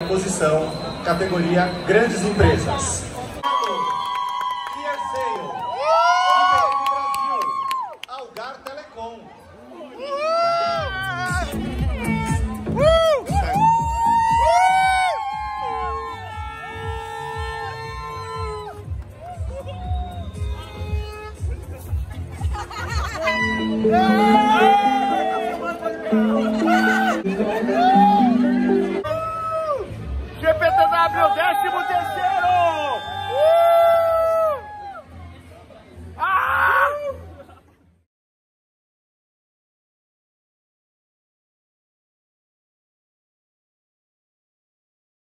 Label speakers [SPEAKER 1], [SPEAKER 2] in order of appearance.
[SPEAKER 1] posição, categoria Grandes Empresas. Algar Telecom.
[SPEAKER 2] GPTW 10